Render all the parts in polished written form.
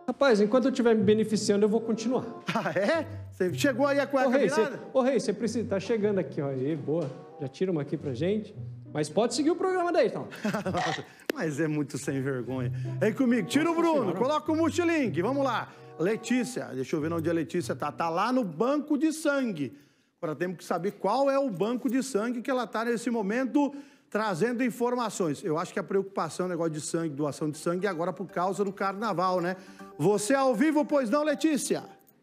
Rapaz, enquanto eu estiver me beneficiando, eu vou continuar. Ah, é? Você chegou aí a cueca virada? Ô, Rei, você precisa... Tá chegando aqui, ó. Aí, boa. Já tira uma aqui pra gente. Mas pode seguir o programa daí, então. Mas é muito sem vergonha. Vem comigo, tira o Bruno, coloca o multilink, vamos lá. Letícia, deixa eu ver onde a Letícia tá. Tá lá no banco de sangue. Agora temos que saber qual é o banco de sangue que ela tá nesse momento trazendo informações. Eu acho que a preocupação, o negócio de sangue, doação de sangue, é agora por causa do carnaval, né? Você ao vivo, pois não, Letícia?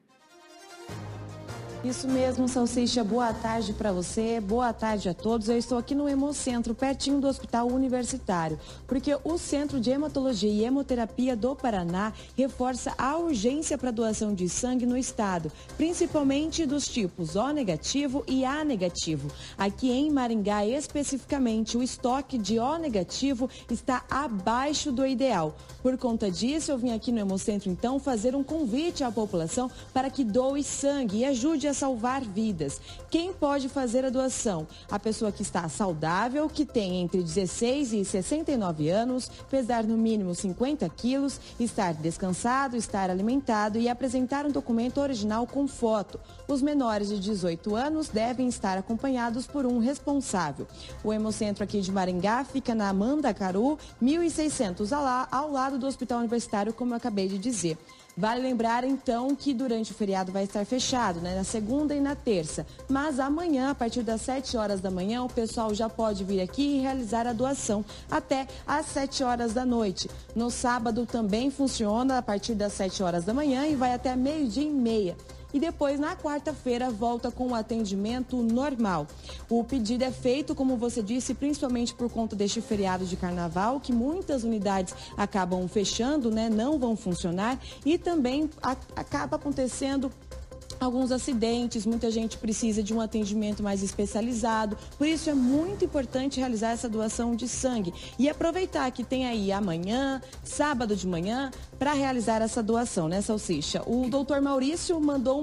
Isso mesmo, Salsicha. Boa tarde para você, boa tarde a todos. Eu estou aqui no Hemocentro, pertinho do Hospital Universitário, porque o Centro de Hematologia e Hemoterapia do Paraná reforça a urgência para doação de sangue no estado, principalmente dos tipos O negativo e A negativo. Aqui em Maringá, especificamente, o estoque de O negativo está abaixo do ideal. Por conta disso, eu vim aqui no Hemocentro, então, fazer um convite à população para que doe sangue e ajude a salvar vidas. Quem pode fazer a doação? A pessoa que está saudável, que tem entre 16 e 69 anos, pesar no mínimo 50 quilos, estar descansado, estar alimentado e apresentar um documento original com foto. Os menores de 18 anos devem estar acompanhados por um responsável. O Hemocentro aqui de Maringá fica na Mandacaru, 1600, ao lado do Hospital Universitário, como eu acabei de dizer. Vale lembrar, então, que durante o feriado vai estar fechado, né, na segunda e na terça. Mas amanhã, a partir das 7 horas da manhã, o pessoal já pode vir aqui e realizar a doação até às 7 horas da noite. No sábado também funciona a partir das 7 horas da manhã e vai até meio-dia e meia. E depois, na quarta-feira, volta com o atendimento normal. O pedido é feito, como você disse, principalmente por conta deste feriado de carnaval, que muitas unidades acabam fechando, né, não vão funcionar, e também acaba acontecendo alguns acidentes, muita gente precisa de um atendimento mais especializado, por isso é muito importante realizar essa doação de sangue e aproveitar que tem aí amanhã, sábado de manhã, para realizar essa doação, né, Salsicha? O doutor Maurício mandou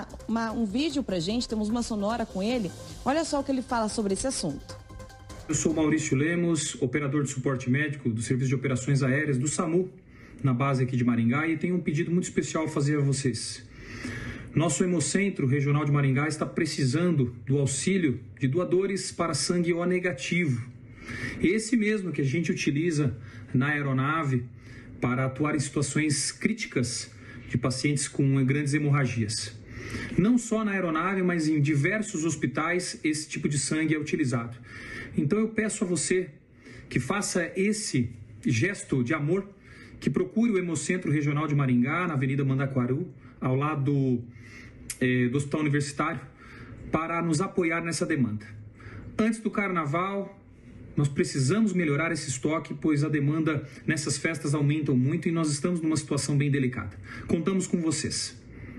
um vídeo pra gente, temos uma sonora com ele, olha só o que ele fala sobre esse assunto. Eu sou Maurício Lemos, operador de suporte médico do Serviço de Operações Aéreas do SAMU, na base aqui de Maringá, e tenho um pedido muito especial a fazer a vocês. Nosso Hemocentro Regional de Maringá está precisando do auxílio de doadores para sangue O negativo. Esse mesmo que a gente utiliza na aeronave para atuar em situações críticas de pacientes com grandes hemorragias. Não só na aeronave, mas em diversos hospitais esse tipo de sangue é utilizado. Então eu peço a você que faça esse gesto de amor, que procure o Hemocentro Regional de Maringá, na Avenida Mandacaru, ao lado do Hospital Universitário, para nos apoiar nessa demanda. Antes do Carnaval, nós precisamos melhorar esse estoque, pois a demanda nessas festas aumenta muito e nós estamos numa situação bem delicada. Contamos com vocês.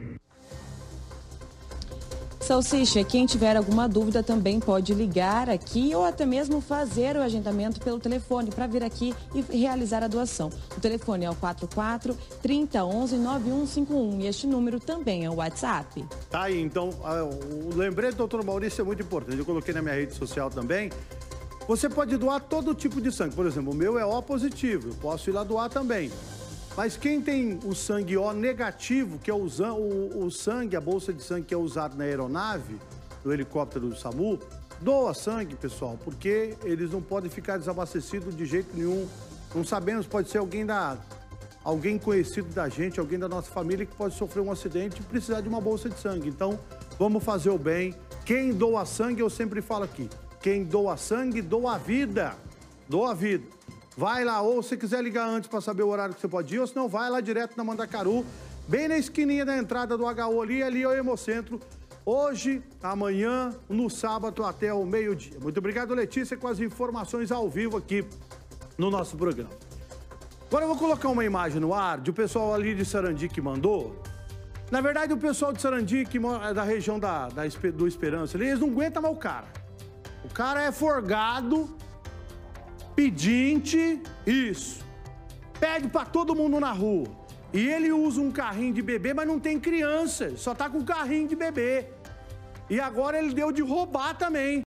Salsicha, quem tiver alguma dúvida também pode ligar aqui ou até mesmo fazer o agendamento pelo telefone para vir aqui e realizar a doação. O telefone é o 44-3011-9151 e este número também é o WhatsApp. Tá aí, então, o lembrete do doutor Maurício é muito importante. Eu coloquei na minha rede social também. Você pode doar todo tipo de sangue. Por exemplo, o meu é O positivo, eu posso ir lá doar também. Mas quem tem o sangue O negativo, que é o sangue, a bolsa de sangue que é usado na aeronave, no helicóptero do SAMU, doa sangue, pessoal, porque eles não podem ficar desabastecidos de jeito nenhum. Não sabemos, pode ser alguém conhecido da gente, alguém da nossa família que pode sofrer um acidente e precisar de uma bolsa de sangue. Então, vamos fazer o bem. Quem doa sangue, eu sempre falo aqui, quem doa sangue, doa a vida. Doa a vida. Vai lá, ou se quiser ligar antes para saber o horário que você pode ir, ou senão vai lá direto na Mandacaru, bem na esquininha da entrada do HU ali é o Hemocentro. Hoje, amanhã, no sábado até o meio-dia. Muito obrigado, Letícia, com as informações ao vivo aqui no nosso programa. Agora eu vou colocar uma imagem no ar de o pessoal ali de Sarandi que mandou. Na verdade, o pessoal de Sarandi, que mora da região do Esperança, eles não aguentam mais o cara. O cara é forgado, pedinte, isso. Pede pra todo mundo na rua. E ele usa um carrinho de bebê, mas não tem criança. Só tá com carrinho de bebê. E agora ele deu de roubar também.